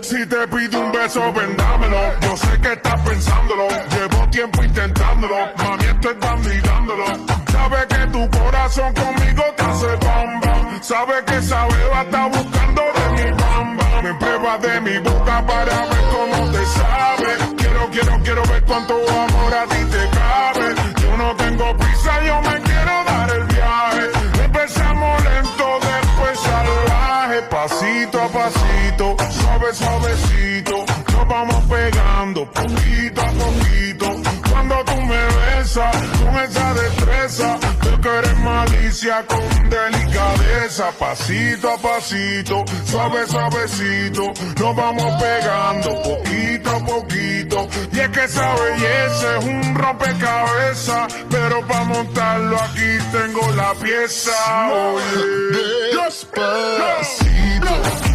Si te pido un beso, vendámelo. Yo sé que estás pensándolo. Llevo tiempo intentándolo. Mami, estoy dándolo. Sabe que tu corazón conmigo te hace bam bam. Sabe que esa beba está buscando de mi bam bam. Me prueba de mi boca para ver cómo te sabe. Quiero ver cuánto amor a ti te cabe. Yo no tengo prisa, yo me quiero dar el viaje. Empezamos lento, después salvaje. Pasito a pasito, suavecito. Nos vamos pegando poquito a poquito. Cuando tú me besas con esa destreza, tú que eres malicia con delicadeza. Pasito a pasito, suavecito. Nos vamos pegando poquito a poquito. Y es que esa belleza es un rompecabezas, pero para montarlo aquí tengo la pieza. Oye, Despacito.